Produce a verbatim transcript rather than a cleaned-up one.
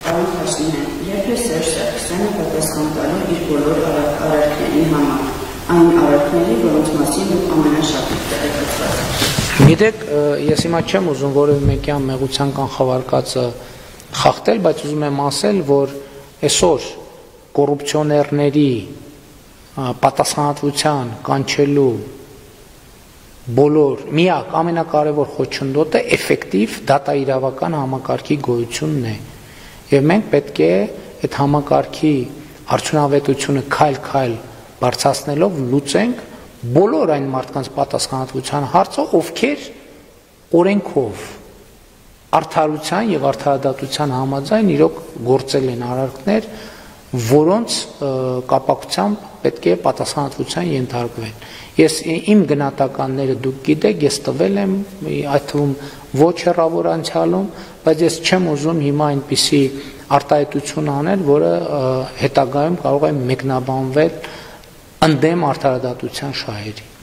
Պարոն Փաշինյան, երբ է Սերժ Սարգսյանը պատասխան տալու իր բոլոր արարքների համար, այն արարքների, որոնց մասին դուք ամենաշատը տեղեկացված եք։ Գիտեք, ես հիմա չեմ ուզում որևէ մեկի մեղության կանխավարկածը խախտել, բայց ուզում եմ ասել, որ այսօր կոռուպցիոներների պատասխանատվության կանչելու բոլոր միակ ամենակարևոր խոչընդոտը էֆեկտիվ դատաիրավական համակարգի գոյությունն է, եւ մենք պետք է այդ համակարգի արդյունավետությունը քայլ-քայլ բարձրացնելով լուծենք բոլոր այն մարդկանց պատասխանատվության հարցը, ովքեր օրենքով արդարության եւ արդարադատության համաձայն իրոք գործել են արարքներ, որոնց կապակցությամբ պետք է պատասխանատվության ենթարկվեն։ Ես իմ գնահատականները դուք գիտեք, ես տվել եմ այդ թվում ոչ հեռավոր անցյալում, բայց ես չեմ ուզում հիմա այնպիսի արտահայտություն անել, որը հետագայում կարող է մեկնաբանվել ընդդեմ արդարադատության շահերի։